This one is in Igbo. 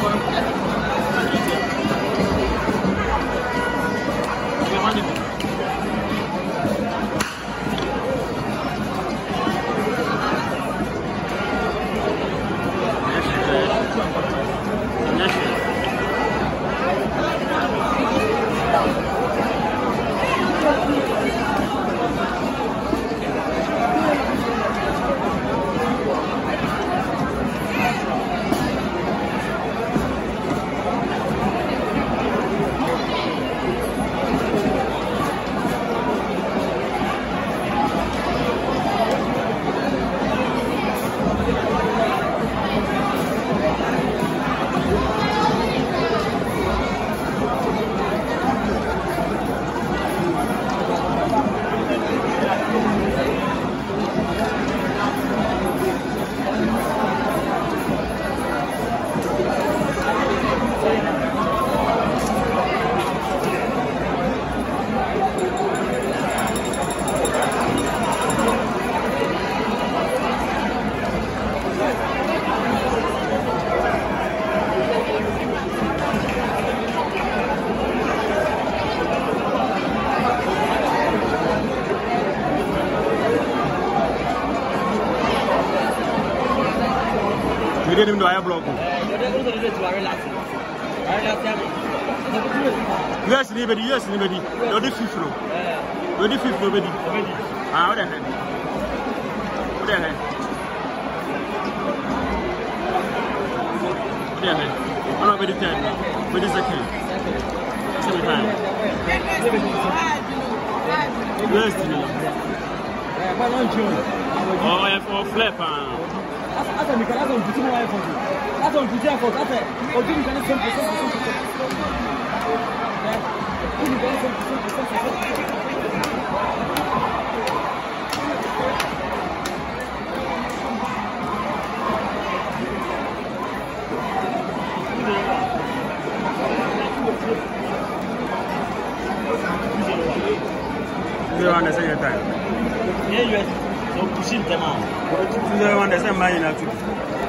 You didn't do a block. Yes, anybody, yes, anybody. You're the fifth row. You're the fifth row, baby. Ah, what the heck? What the heck? What the heck? I'm not very tired. But it's okay. Same time. Yes, to me. Oh, I have a flap. Ata mikala za mtutimo wa effort. Ata mtutia effort ata odini kana 100%. Odini kana 100%. You understand your time? Yeah, you are pushing them out. You don't understand my attitude.